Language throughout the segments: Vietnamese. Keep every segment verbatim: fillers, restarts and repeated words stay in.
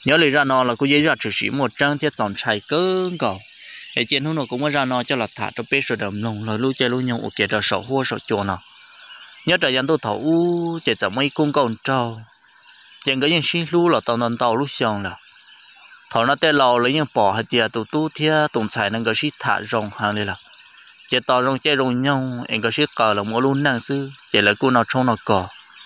nhớ lấy ra nó là cô dễ ra trừ sĩ một trang thiết dọn chạy cơn cầu để trên hôm nó cũng mới ra nó cho là thả cho bé rồi đầm lồng lời lưu chơi lưu nhau ok cho sầu hua sầu chuột nào nhớ trời dân tôi thấu chỉ chẳng mấy cung cầu trâu trên cái những xin lưu là tàu nón tàu lúc xong là thầu nó tê lò lấy những bỏ hạt tiền tụ tu thia tụng chạy năng cái sĩ thả rồng hàng này là chỉ tàu rồng chơi rồng nhau anh cái sĩ cờ là mỗi luôn năng sư chỉ là cô nào trong nào cờ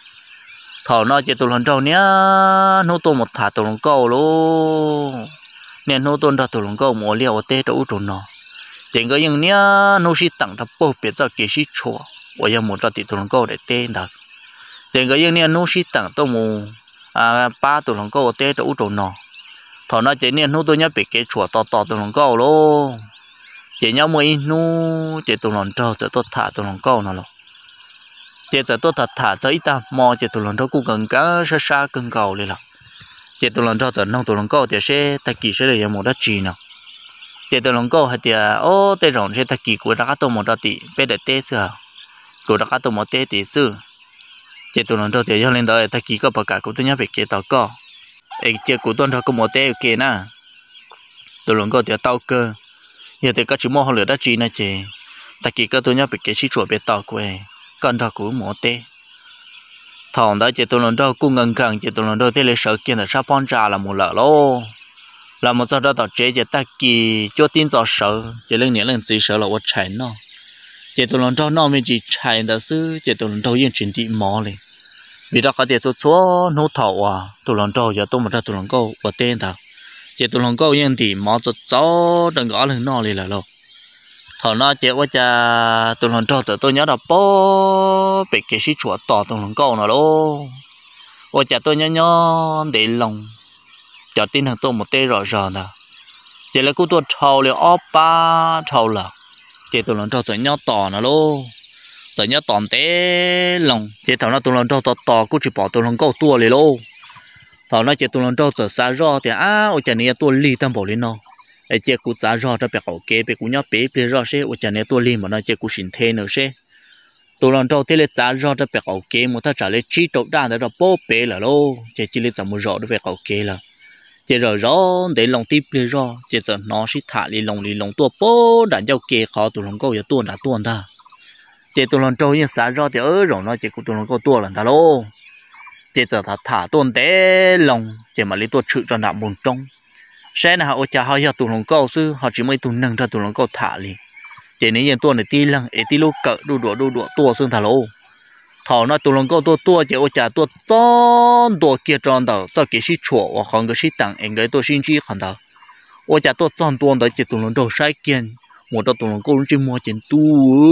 thầu nó chỉ tụ lần trâu nhá nô tô một thả tụ lần cầu luôn nên nô tôn ra tụ lần cầu mỗi liều tê đâu trốn nó trên cái những nhá nô sĩ tặng thập bộ biệt ra cái sĩ chùa我要摸到地图能够的点的，这个一年努西等到么啊八都能够点到五种呢，他那这年努都要别给错到到都能够咯，这要么一努这都能找这都塔都能够呢咯，这这都塔塔这一单么这都能找古更加是啥更高的了，这都能找这弄都能够这些他其实也没得值呢。这都能够还得哦，这种是他几个大家都没得的，别得得是。cô đã cắt tôm một té tí sư, chỉ tụi nó đâu thì lên đó ta chỉ có bạc cả của tôi nhớ về kia tao có, ấy chỉ của tôi thôi có một té kia nè, tụi nó có thì tao cơ, giờ thì các chú mua họ lựa đã chi nè chị, ta chỉ có tôi nhớ về kia chỉ chuột về tao quê, con tao cũng một té, thằng đó chỉ tụi nó đâu cũng ngần ngần chỉ tụi nó đâu thì lấy sợ kia là sắp phong trà là một lợ lô, là một giờ đó tao chế chỉ ta kỳ cho tin vào sợ, chỉ lên nhớ lên gì sợ là vật chạy nó. chỉ tụi nó nó mới chỉ chạy đó sư chỉ tụi nó yên chuyển đi mò liền vì đó có thể số số nô thầu à tụi nó giờ tôi mà ra tụi nó câu và tên thằng chỉ tụi nó câu yên thì mò cho cháu đừng gõ lên nó liền là lo thằng nó chỉ qua cha tụi nó giờ tôi nhớ là bố bị cái sĩ chuột tỏ tụi nó câu nào luôn qua cha tôi nhớ nhớ để lòng cho tin thằng tôi một tê rõ ràng nè chỉ là cô tôi thầu liền óp ba thầu là chỉ tụi nó cho tự nhau tỏ nó luôn, tự nhau tòn té lòng, chỉ thằng nó tụi nó cho tỏ tỏ, cũng chỉ bỏ tụi nó câu tua liền luôn, thằng nó chỉ tụi nó cho tự xa rõ thì à, ôi chả này tua li tam bảo lên nó, ai chỉ cũng xa rõ cho bé hậu kế bé cũng nhớ bé bé rõ xe, ôi chả này tua li mà nó chỉ cũng xin thêm nữa xe, tụi nó cho thế là xa rõ cho bé hậu kế, một thằng trả lời chỉ đầu đàn đó là bố bé là luôn, chỉ chỉ là tầm một rõ cho bé hậu kế là. chỉ rồi rõ để lòng tiếp lên rõ chỉ giờ nó sẽ thả đi lòng đi lòng tua bố đã giao kê khó tụi lòng câu giờ tua đã tua ta chỉ tụi lòng trâu như xả rõ thì ở rồi nó chỉ của tụi lòng câu tua là ta lô chỉ giờ thả thả tuôn té lòng chỉ mà lấy tua chữ cho nạp bồn trong xe nào họ chả họ giờ tụi lòng câu sư họ chỉ mới tụi nâng ra tụi lòng câu thả đi chỉ nếu như tua này ti lăng ấy ti lô cỡ đu đũa đu đũa tua xương thả lô thọ nó tụi lòng câu tua tua chỉ ở chả tua tròn tua kia tròn đầu cho cái sĩ chuột hoặc còn cái sĩ tặng anh cái tua sinh chi còn đầu ở chả tua tròn tua đó chỉ tụi lòng đầu sai kiên một tụi lòng câu chỉ mua chỉ tu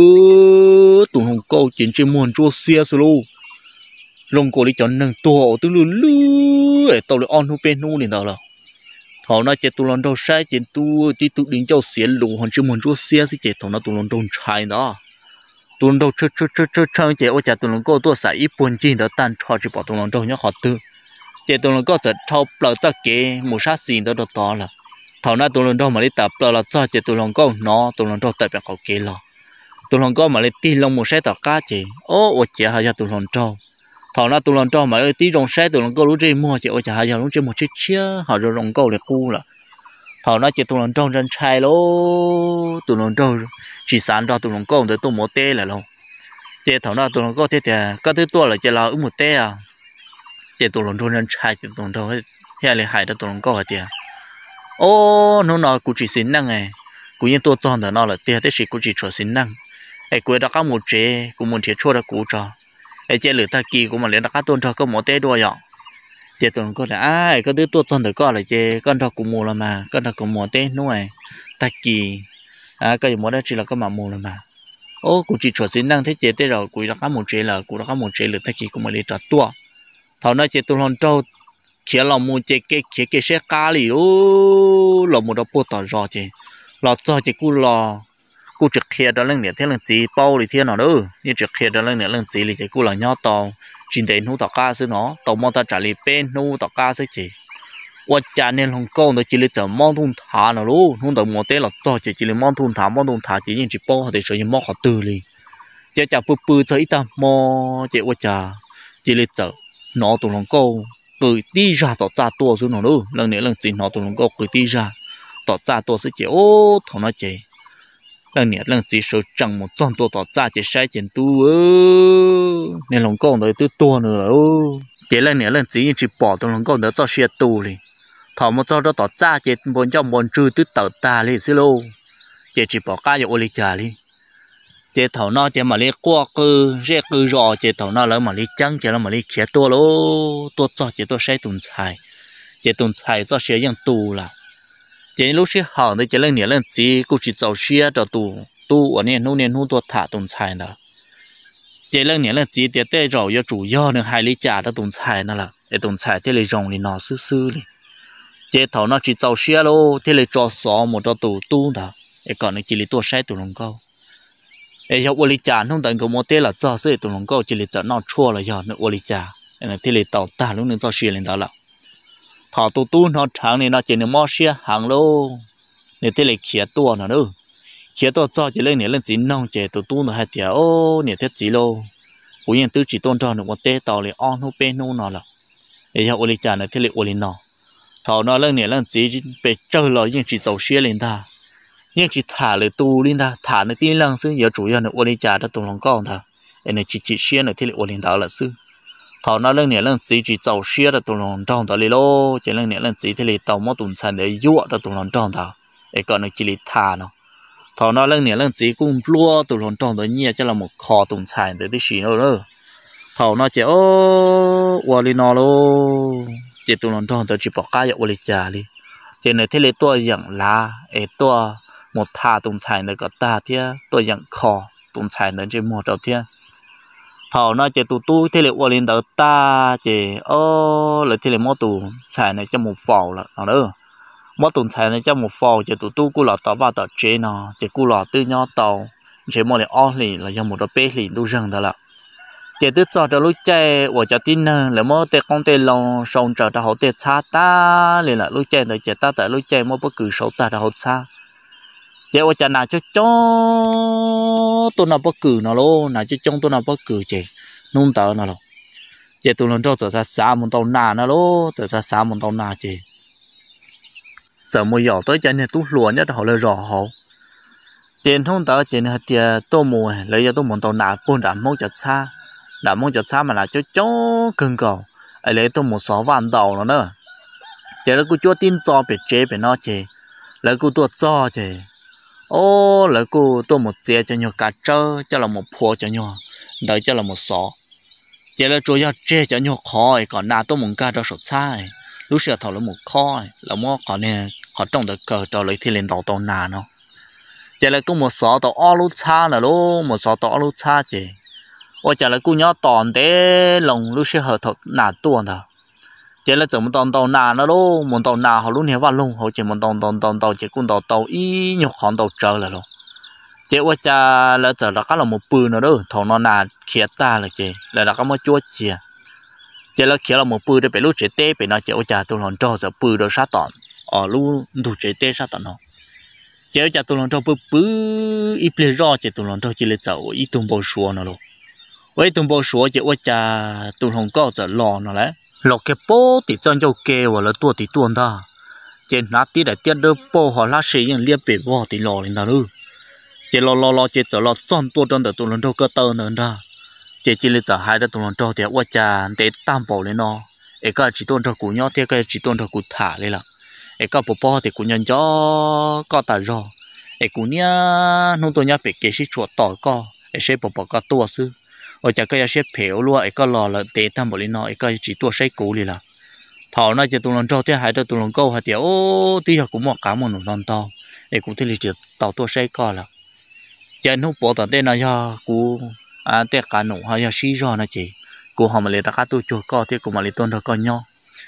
tụi lòng câu chỉ chỉ mua chua xe solo lòng câu đi chọn nâng tua từ lư lư tàu lại on hu bên nu liền đầu là thọ nó chỉ tụi lòng đầu sai chỉ tu chỉ tụi đỉnh châu xiên lù còn chỉ mua chua xe thì chỉ thọ nó tụi lòng đầu trái đó tụi nó chơi chơi chơi chơi chơi chỉ ở nhà tụi nó có tôi xài ít buồn chi đó tan cho chỉ bỏ tụi nó đâu nhớ họ tư chỉ tụi nó có thể thâu bờ ra kế một sát gì đó đó to là thầu na tụi nó đâu mà đi tập là cho chỉ tụi nó có nó tụi nó đâu tập được họ kế là tụi nó có mà đi ti lông một xe tàu cá chỉ ô ở chỉ hai giờ tụi nó đâu thầu na tụi nó đâu mà đi ti rong xe tụi nó có lúc đi mua chỉ ở chỉ hai giờ lúc đi một chiếc chia họ rồi rong câu để cu là thầu na chỉ tụi nó đâu chân trai lố tụi nó đâu chỉ sáng đó tụi nó có để tôi một té là luôn, chỉ thằng nào tụi nó có thế thì có thứ tôi là chỉ là một té à, chỉ tụi nó luôn chạy tụi nó đâu hay là hại đó tụi nó có thì, ô nó nói cũng chỉ xin năng này, cũng như tôi chọn đó nó là té thế chỉ cũng chỉ cho xin năng, ai quên đó có một chế cũng muốn chế chua đó cũng cho, ai chế lửa ta kỳ cũng mà lấy đó các tôn cho có một té đôi nhở, chỉ tụi nó có là ai có thứ tôi chọn được có là chế con đó cũng mua là mà con đó cũng một té nữa ta kỳ à cái gì đó chỉ là cái mà mù mà ô cụ chỉ cho xin năng thế chế thế rồi cụ đã có một chế là cụ đã có một chế là thế kia cũng mới đi trả tua thằng nói chế tôi làm trâu kia là một chế cái kia cái xe cá lì ô là một đợt bút tỏ rõ chế là cho chế cụ là cụ trực kia đó lên nè thế là gì bao thì thế nào đó như trực kia đó lên nè lên gì thì chế cụ là nhau tàu trên đấy nô tàu cá xứ nó tàu mò ta trả lý bên nô tàu cá xứ chếว่าจานเนี่ยหงกงตัวจีเลยจะมองทุ่งถานะลูกทุ่งตัวมอเตอร์เราจ่อจีจีเลยมองทุ่งถามองทุ่งถาจียิ่งจีโป้เขาได้ช่วยมองเขาตื่นเลยเจ้าจ่าปื้อปื้อเจออีตามอเจ้าว่าจ่าจีเลยจะหนอตัวหงกง cười tí ra tỏ ra tua xuống nó đâu lần này lần gì nó tụi nó có cười tí ra tỏ ra tua sẽ chỉ ô thằng nó chỉ lần này lần gì số chẳng một trăm tua tỏ ra chỉ sai tiền tu ơ nên lòng con đấy tôi tua nữa ô chỉ lần này lần gì chỉ bỏ tụi lòng con đó cho xe tu đi thằng một cho đó tỏ ra chỉ muốn cho muốn trừ tôi tờ ta đi xí lô chỉ chỉ bỏ cái vô lịch trả đi chỉ thầu nó chỉ mà lấy qua cứ rét cứ rò chỉ thầu nó lấy mà lấy trắng chỉ là mà lấy khía tua lô tua cho chỉ tua sai tuần xài chỉ tuần xài cho xe yang tu là chỉ lúc xe hỏng thì chỉ lên nhẹ lên chỉ cũng chỉ giàu xe cho tu tu ở nền nô nền nô tua thả tuần xài đó chỉ lên nhẹ lên chỉ để để rồi cho chủ yếu nên hai lý trả cho tuần xài nó là để tuần xài thì lấy rong thì nó sư sư đi chỉ thầu nó chỉ giàu xe lô thì lấy cho xó một cho tu tu đó để còn nó chỉ lấy tua sai tu lông câu ấy cho ô trà không tận có một tên là cho sự tụi nó câu chỉ là cho nó chua là do nó ô trà nên là thì là tàu ta lúc nữa cho xia lên đó là thọ tu tu nó thằng này nó chỉ là mò xia hàng lô nên thì là khía tua nó nữa khía tua cho chỉ lên này lên chín nông chỉ tu tu nó hay tiệt ô này thiết chỉ lô cũng như tư chỉ tôn cho được một tên tàu là on hô bên nô nó là ấy cho ô trà này thì là ô nó thọ nó lên này lên chỉ bị chơi rồi nhưng chỉ tàu xia lên ta nhưng chỉ thả lại tu lên ta thả nó tin lăng sư giờ chủ yếu là ô li trà đã tụng lòng con ta nên chỉ chỉ xia là thì là ô linh đạo là sư thọ nó lên này lên chỉ chỉ tàu xia đã tụng lòng trong ta lô chỉ lên này lên chỉ thì là tàu mót tụng sản để dụa đã tụng lòng trong ta để còn là chỉ là thả nó thọ nó lên này lên chỉ cũng lúa tụng lòng trong ta nhẹ cho là một kho tụng sản để cái gì nữa thọ nó chỉ ô ô li nó lô chỉ tụng lòng trong ta chỉ bỏ cái ô li trà đi chỉ này thì là tua dạng lá ở tua một thà tụng xài nữa có ta thia tôi dạng kho tụng xài nữa trên một đầu thia thầu nó chỉ tụ tu thì là qua lên đầu ta chỉ ô là thì là mỗi tụng xài này cho một phò là nó nữa mỗi tụng xài này cho một phò chỉ tụ tu cú lọ tàu vào tàu chế nó chỉ cú lọ tư nhau tàu chỉ mỗi là on lì là do một đầu bé lì tu rừng đó là chỉ tức cho cho lúc chơi của cho tin là mỗi tê con tê lòng sông trở ra hậu tê xa ta liền là lúc chơi tới chỉ ta tại lúc chơi mỗi bất cứ số ta ra hậu xa chỉ ở chỗ nào cho cho tôi nào bất cứ nào luôn nào cho trong tôi nào bất cứ chỉ nung tờ nào luôn chỉ tôi lần cho trở ra xa một tàu nà nào luôn trở ra xa một tàu nà chỉ giờ mùa gió tới chân này tôi lúa nhất họ lời rõ họ tiền thông tờ chỉ là tiền tôi mùa lấy cho tôi một tàu nà buôn đảm mong chặt xa đảm mong chặt xa mà là cho cho cưng cầu ấy lấy tôi một sáu vạn đầu nó nữa chỉ là cô cho tin cho bị chế bị nó chỉ lấy cô tôi cho chỉ ô lấy cô tôi một chế cho nhau cá trơ cho là một phô cho nhau đợi cho là một sọ chỉ là chủ yếu chế cho nhau khỏi còn nào tôi muốn cá cho sốt sai lúc xưa thầu là một khỏi là mua còn nè còn trong được cờ cho lấy thì lên tàu tàu nà nó chỉ là có một sọ tàu o lúc xa là luôn một sọ tàu lúc xa chỉ ô chỉ là cô nhớ toàn thế lòng lúc xưa hợp thật nà tuôn thôi chỉ là chỉ một tàu tàu nà nó luôn một tàu nà họ luôn hiểu vào luôn họ chỉ một tàu tàu tàu tàu chỉ con tàu tàu ý nhục hòn tàu trời là luôn chỉ qua cha là giờ là cái là một bự nữa đó thằng nó nà khía ta là chỉ là là cái một chuột chìa chỉ là khía là một bự để bị lúc chế tê bị nó chỉ qua cha tôi làm cho giờ bự rồi sát tọn ở luôn đủ chế tê sát tọn nó chỉ qua cha tôi làm cho bự bự ít lấy rõ chỉ tôi làm cho chỉ lấy dầu ít tung bao xua nó luôn với tung bao xua chỉ qua cha tôi làm có giờ lò nó đấy lọc cái bố thì chân châu kêu và là tua thì tuôn ta trên nát tí để tiết đỡ bố họ lá xì những liệp bể vò thì lò lên ta luôn chỉ lò lò lò chỉ cho lò chọn tua trong để tụi lần đầu cơ tơ nữa ta chỉ chỉ lấy giờ hai đứa tụi lần đầu thì qua cha để tam bảo lên nó ấy cái chỉ tuôn cho cụ nhau thì cái chỉ tuôn cho cụ thả lên là ấy cái bố bố thì cụ nhân cho có tài rồi ấy cụ nhá nông tôi nhá bị cái gì chuột tỏi co ấy sẽ bố bố có tua sư ở chả cái xếp phèo luôn ấy có lò là té tam bảo lên nó ấy cái chỉ tua xây cũ đi là thảo nó chỉ tụi lần đầu thì hai đứa tụi lần câu hai tiểu tí giờ cũng một cá một nồi non to ấy cũng thì là chỉ tàu tua xây co là giờ nó bỏ tận đây là do cú à té cá nổ hay là xí do nó chỉ cú họ mà lấy ta cá tôi cho co thì cũng mà lấy tôn thôi con nhau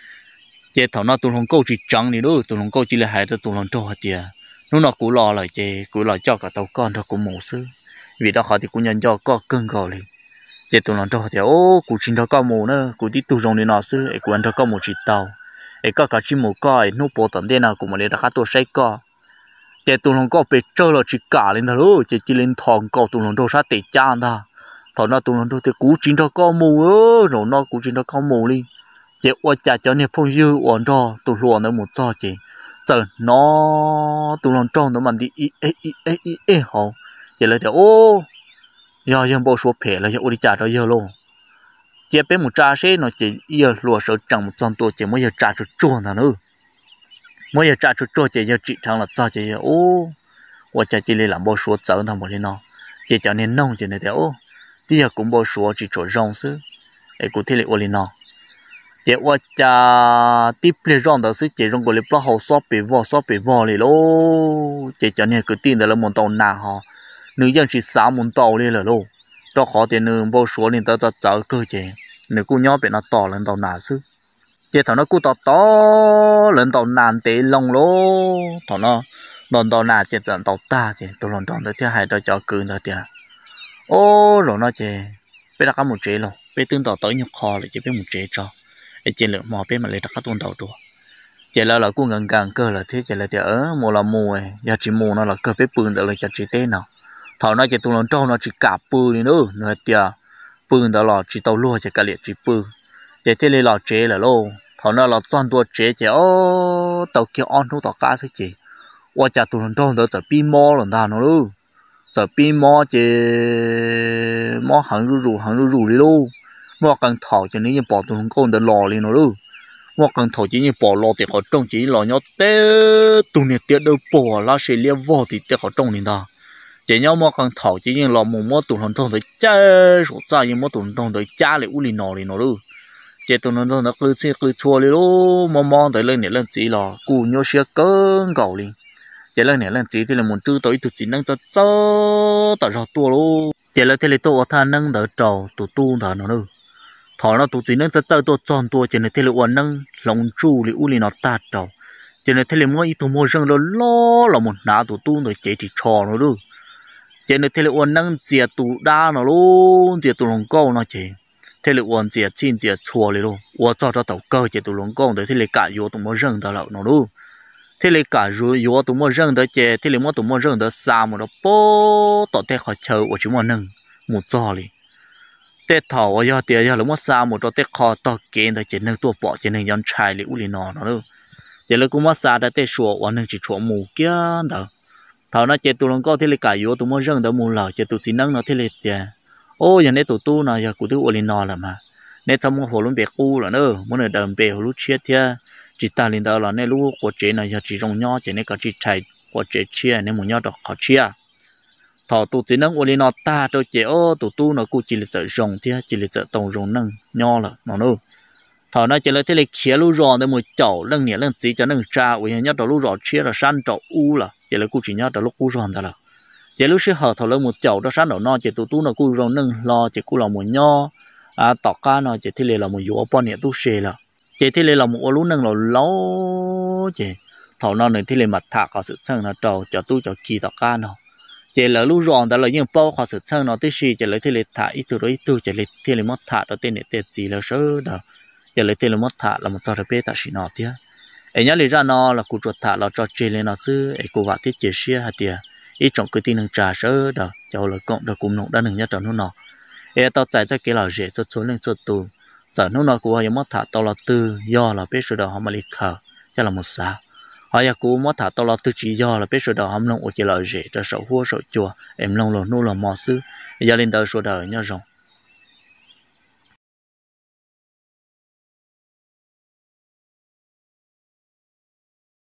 giờ thảo nó tụi lần câu chỉ trắng đi đó tụi lần câu chỉ là hai đứa tụi lần đầu hai tiểu nó nó cú lò lại chỉ cú lò cho cả tàu con thôi cũng mổ sư vì đó họ thì cũng nhận cho co cưng gò liền chỉ tụi nó cho thì ô cụ chính đó có mù nữa cụ đi tu rong đi nó xứ ấy cụ ăn đó có một chỉ tàu ấy có cả chim mù coi nó bỏ tận đây nào cũng mà lấy ra các tôi say co chỉ tụi nó có bị chơi là chỉ cả lên thôi chỉ chỉ lên thòng co tụi nó đâu sát tệ chan ta thằng nó tụi nó thì cụ chính đó có mù ơ rồi nó cụ chính đó có mù đi chị ua cha cho nên phong dư ổn đó tụ luồn nó một cho chị giờ nó tụ luồn trong nó mà đi ê ê ê ê ê hậu chị lại thì ô giờ giờ bộ số phê là giờ đi trả đó giờ luôn chị bé một trà xe nó chỉ giờ lùa sợ chẳng một trăm tuổi chị mới giờ trả cho chuồn nào nữa mới giờ trả cho chuồn chị giờ trị thằng là cho chị giờ ô ua cha chị lấy làm bộ số chở thằng một đi nó chị cho nên nông chị này thì ô bây giờ cũng bộ số chỉ chỗ rong xứ ấy cũng thế là ô lên nó chị ua cha tiếp lên rong đó xứ chị rong gọi là bao hồ shop bị vò shop bị vò liền lô chị cho nên cứ tin là là một tàu nào họ nữ dân chỉ sáu một tàu lên là lô đó khó tiền nữ bộ số nên tao cho chở cơ chị nữ cô nhỏ bị nó to lên tàu nào xứ chị thằng nó cô to to lên tàu nàn tệ lông lô thằng nó đòn tàu nào chị dẫn tàu ta chị tàu lần đòn tới thứ hai tao cho cừ nữa tiền ô rồi nó chị biết là có một chế rồi biết tương tàu tới nhập kho lại chị biết một chế cho để chị lượng mò biết mà lấy đặt các tuần tàu đùa chị là là cô gần gần cơ là thế chị là thì ở mùa là mùa giờ chỉ mùa nó là cơ biết bươn đó là cho chị tên nào thằng nó chị tàu lần trâu nó chỉ cả bươn đi nữa nữa tiền bươn đó là chỉ tàu lúa chỉ cả liệt chỉ bươn chị thế này là chế là lô thằng nó là toàn tua chế chị ô tàu kia on thu tàu cá thôi chị qua chả tụi nó trâu đó giờ pi mò lần ta nó luôn giờ pi mò chị mò hàng rù rù hàng rù rù đi luôn mò cần thầu cho nên như bỏ tụi nó con để lò lên nó luôn mò cần thầu chỉ như bỏ lò thì họ trông chỉ lò nhót té tụi này tiếc đâu bỏ lá sẽ lia vò thì tiếc họ trông lên ta chỉ nhau mò cần thầu chỉ như lò mù mò tụi nó trông tới cha số cha như mò tụi nó trông tới cha lại u lên nò lên nó luôn chỉ tụi nó trông nó cứ xe cứ chua lên luôn mò mò tới lên này lên chỉ lò cù nhớ xe cơn cầu lên chỉ là này là chỉ thì là muốn trừ tới tụi chỉ nâng cho cho tại sao tua luôn chỉ là thế là tôi thà nâng đỡ trầu tụi tu thà nó nữa thọ nó tụi chỉ nâng cho cho tôi tròn tua chỉ là thế là uốn nâng lòng chu li u li nó ta trầu chỉ là thế là mỗi tụi mua rừng nó lo là một ná tụi tu rồi chỉ chỉ trò nó nữa chỉ là thế là uốn nâng chia tụi đa nó luôn chia tụi lòng câu nó chỉ thế là uốn chia chín chia chua li luôn uốn cho cho tàu câu chia tụi lòng câu rồi thế là cả vô tụi mua rừng đó là nó luôn thế là cả rồi yếu tụi mua rừng đó chè thế là mua tụi mua rừng đó xa một đó bố tao té khó chờ ở chúng mua nâng một giò li té thầu ở giờ tiền giờ là mua xa một đó té khó tao kiến đó chỉ nâng tua bỏ chỉ nâng yon trai li u li nọ nó đâu giờ là cũng mua xa đó té sủa ở nâng chỉ sủa mù kia đó thầu nó chè tụi nó có thế là cả yếu tụi mua rừng đó mù lờ chè tụi chỉ nâng nó thế là tiền ô giờ này tụi tu nào giờ cụ tụi u li nọ là mà nên trong mua hồ luôn bể u là nữa muốn ở đầm bể hồ lúc chết thế chỉ ta lên đó là nên lúc của chế này chỉ trồng nho chỉ nên có chỉ chạy của chế chia nên một nho được khó chia thọ tụ chỉ nâng uli nó ta cho chế ô tụ tu nó cũng chỉ là tự trồng thế chỉ là tự trồng trồng nâng nho là nó nữa thọ nó chỉ là thế là chia lúa rò để một chậu nâng nhẹ nâng chỉ cho nâng trà ui nhớ đó lúa rò chia là san chậu u là chỉ là cũng chỉ nhớ đó lúc u rò đó là chỉ lúc sẽ hở thọ lên một chậu đó san đầu nó chỉ tụ tu nó cũng rong nâng lo chỉ cũng là một nho à tọt cá nó chỉ thế là một dũa bao nhiêu tu xề là chị thì lấy lòng một lú nâng là lâu chị thầu nó này thì lấy mặt thạc có sự sang nó trầu cho tôi cho kỳ tao ca nó chị là lú ròn đó là những bao có sự sang nó tới gì chị lấy thì lấy thả ít từ đó ít từ chị lấy thì lấy mất thả đó tên này tên gì là sớ đó chị lấy thì lấy mất thả là một trò bê ta xí nó thế ấy nhớ lấy ra nó là cụ chuột thả là cho chị lên nó xứ ấy cụ vợ thiết chị xia hạt tiền ít trong cái tin nâng trà sớ đó cho là cộng được cùng nông đã nâng nhất trong nó nó ấy tao chạy cho cái là dễ cho số lên số tù giờ nó nói của họ mất thả tao là tư do là biết rồi đó họ mà lịch khờ cho là một sao họ giờ cũ mất thả tao là tư chỉ do là biết rồi đó họ nông ở chỉ là dễ cho sầu hua sầu chùa em nông là nô là mò sư giờ lên đời số đời nhớ rồi